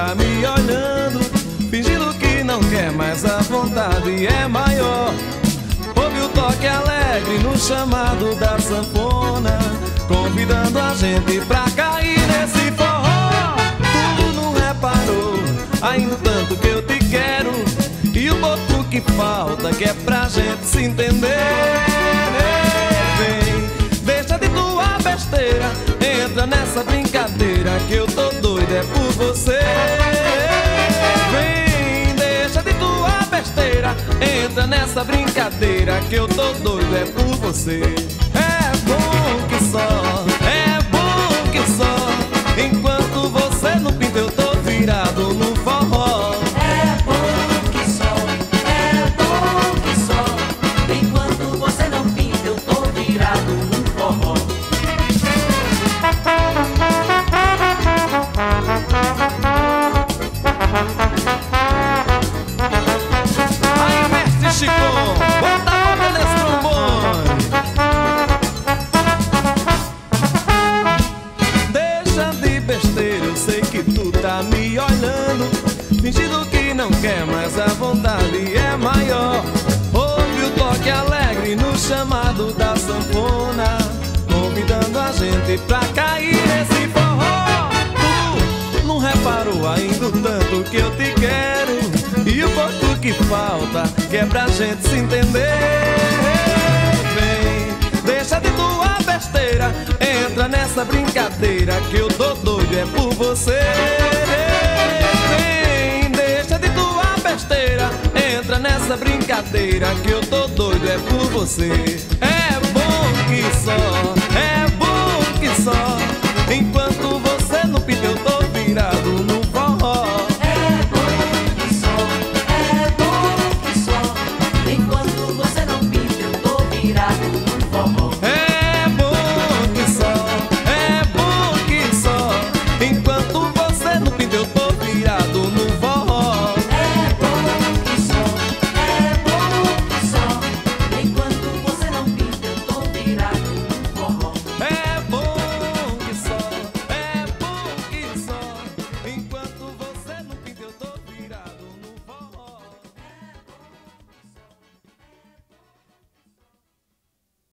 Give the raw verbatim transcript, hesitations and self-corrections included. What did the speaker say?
tá me olhando, fingindo que não quer, mas a vontade é maior. Ouve o toque alegre no chamado da sanfona, convidando a gente pra cair nesse forró. Tu não reparou ainda o tanto que eu te quero, e o pouco que falta que é pra gente se entender. Vem, deixa de tua besteira, entra nessa brincadeira que eu tô doido é por você. Vem, deixa de tua besteira, entra nessa brincadeira que eu tô doido é por você. É bom que só, é bom que só, enquanto você não pinta eu tô virado no forró. É bom que só, é bom que só, enquanto você não pinta eu tô virado no forró. Aí, mestre Chicão, bota a boca nesse trombone. Deixa de besteira, eu sei que tu tá me olhando, fingindo que não quer, mas a vontade é maior. Ouve o toque alegre no chamado da sanfona, convidando a gente pra cair nesse forró. Tu não reparou ainda o tanto que eu te quero, e o pouco que falta que é pra gente se entender. Vem, deixa de tua besteira, entra nessa brincadeira que eu tô doido é por você. Vem, deixa de tua besteira, entra nessa brincadeira que eu tô doido é por você. É bom que só, é